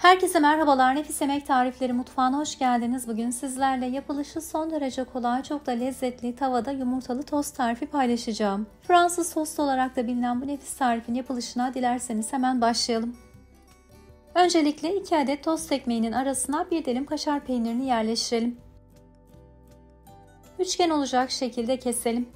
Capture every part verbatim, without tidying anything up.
Herkese merhabalar. Nefis Yemek Tarifleri mutfağına hoş geldiniz. Bugün sizlerle yapılışı son derece kolay, çok da lezzetli tavada yumurtalı tost tarifi paylaşacağım. Fransız tostu olarak da bilinen bu nefis tarifin yapılışına dilerseniz hemen başlayalım. Öncelikle iki adet tost ekmeğinin arasına bir dilim kaşar peynirini yerleştirelim. Üçgen olacak şekilde keselim.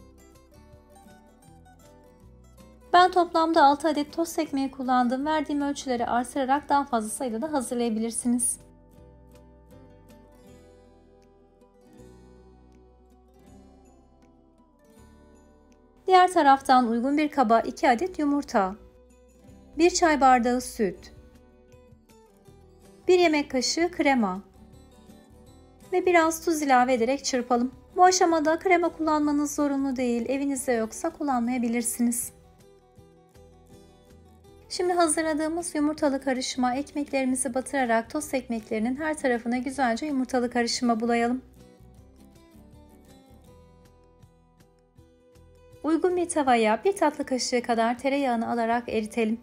Ben toplamda altı adet tost ekmeği kullandım. Verdiğim ölçüleri artırarak daha fazla sayıda da hazırlayabilirsiniz. Diğer taraftan uygun bir kaba iki adet yumurta, bir çay bardağı süt, bir yemek kaşığı krema ve biraz tuz ilave ederek çırpalım. Bu aşamada krema kullanmanız zorunlu değil. Evinizde yoksa kullanmayabilirsiniz. Şimdi hazırladığımız yumurtalı karışıma ekmeklerimizi batırarak tost ekmeklerinin her tarafına güzelce yumurtalı karışıma bulayalım. Uygun bir tavaya bir tatlı kaşığı kadar tereyağını alarak eritelim.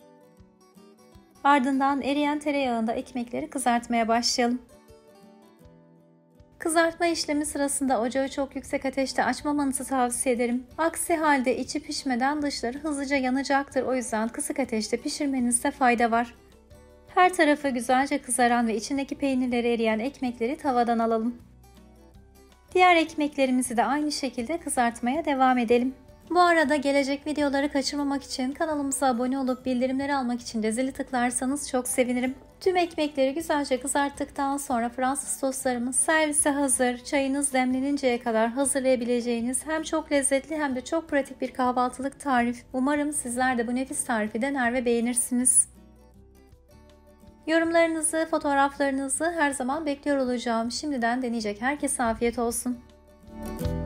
Ardından eriyen tereyağında ekmekleri kızartmaya başlayalım. Kızartma işlemi sırasında ocağı çok yüksek ateşte açmamanızı tavsiye ederim. Aksi halde içi pişmeden dışları hızlıca yanacaktır. O yüzden kısık ateşte pişirmenizde fayda var. Her tarafı güzelce kızaran ve içindeki peynirleri eriyen ekmekleri tavadan alalım. Diğer ekmeklerimizi de aynı şekilde kızartmaya devam edelim. Bu arada gelecek videoları kaçırmamak için kanalımıza abone olup bildirimleri almak için de zili tıklarsanız çok sevinirim. Tüm ekmekleri güzelce kızarttıktan sonra Fransız tostlarımız servise hazır. Çayınız demleninceye kadar hazırlayabileceğiniz hem çok lezzetli hem de çok pratik bir kahvaltılık tarif. Umarım sizler de bu nefis tarifi dener ve beğenirsiniz. Yorumlarınızı, fotoğraflarınızı her zaman bekliyor olacağım. Şimdiden deneyecek herkese afiyet olsun.